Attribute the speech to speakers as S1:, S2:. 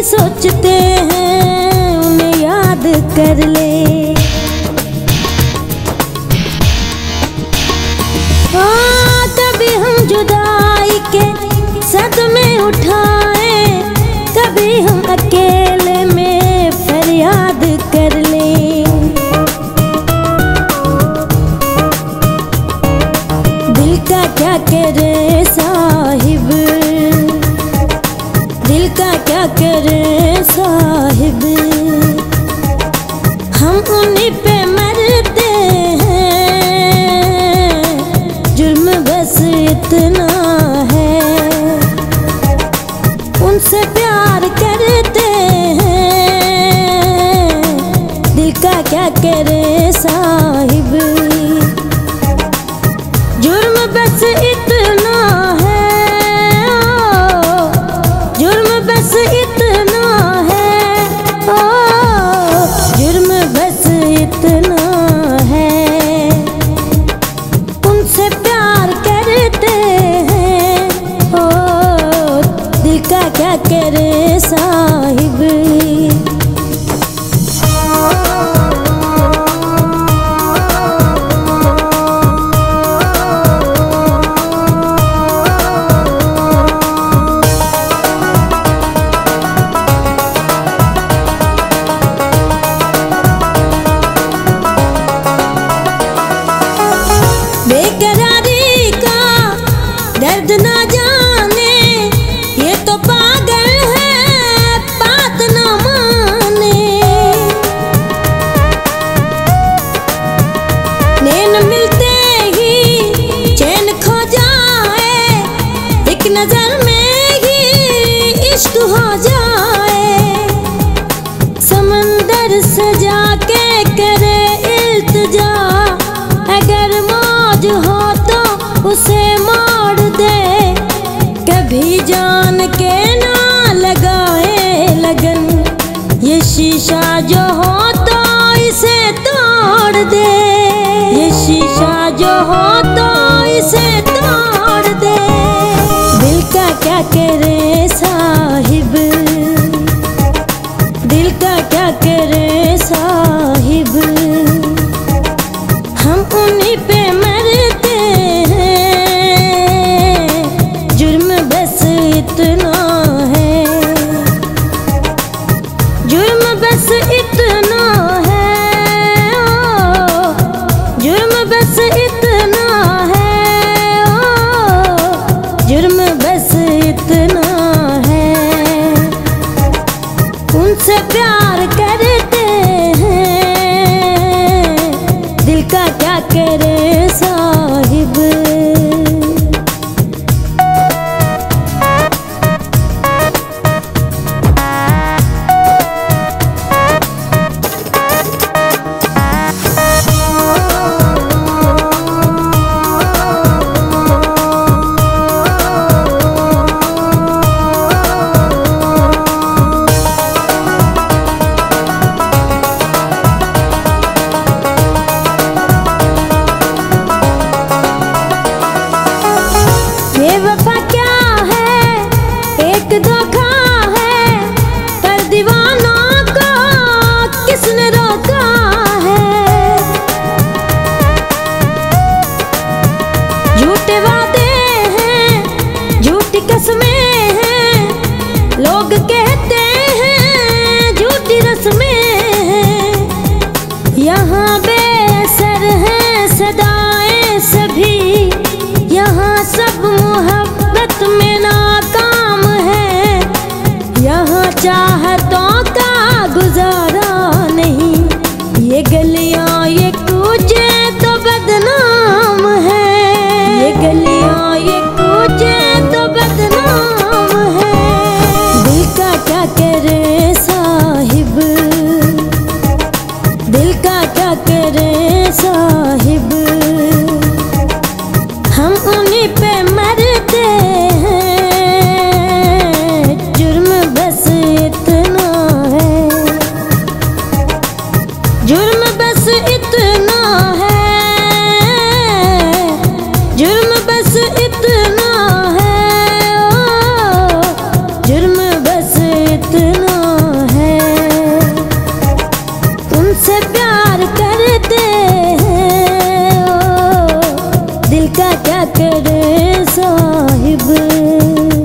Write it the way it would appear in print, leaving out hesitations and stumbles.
S1: सोचते हैं उन्हें याद कर ले। कभी हम जुदाई के सदमे उठाए, कभी हम अकेले में फरियाद कर लें। दिल का क्या करे साहिब, दिल का क्या करे साहिब, हम उन्हीं पे मरते हैं। जुर्म बस इतना है, उनसे प्यार करते हैं। दिल का क्या करे साहिब, जुर्म बस इतना है, जुर्म बस इतना है, जुर्म बस इतना है। उनसे प्यार करते हैं, दिल का क्या करे साहिब। बेकरारी का दर्द ना जाने, ये तो पागल है बात ना माने। नैन मिलते ही चैन खो जाए, एक नजर में ही इश्क हो जाए। समंदर से जाके करे इल्तिजा, अगर मौज हो तो उसे मोड़ दे। कभी जान के ना लगाए लगन, ये शीशा जो हो तो इसे तोड़ दे। ये शीशा जो हो तो इसे तोड़ दे। दिल का क्या करे साहिब, दिल का क्या करे साहिब, हम उन्हीं पे मरते हैं। जुर्म बस इतना है, जुर्म बस इतना है, जुर्म बस इतना है, जुर्म बस इतना है। उनसे प्यार करते हैं, दिल का क्या करे साहिब। बेवफा क्या है, एक धोखा है, पर दीवानों को किसने रोका है। झूठे वादे हैं, झूठी कसमें हैं, लोग कहते हैं झूठी रस्में हैं। यहाँ बेअसर है सदाएं सभी, यहाँ सब मोहब्बत में नाकाम है। यहाँ चाहतों का गुजारा नहीं, ये गलियाँ ये कूचे तो बदनाम है। ये गलियाँ ये कूचे तो बदनाम है। दिल का क्या करे साहिब, दिल का क्या करे साहिब, हम उन्हीं पे मरते हैं। जुर्म बस इतना है, जुर्म बस इतना है, जुर्म बस इतना है, जुर्म बस इतना प्यार करते हैं। ओ दिल का क्या करे साहिब।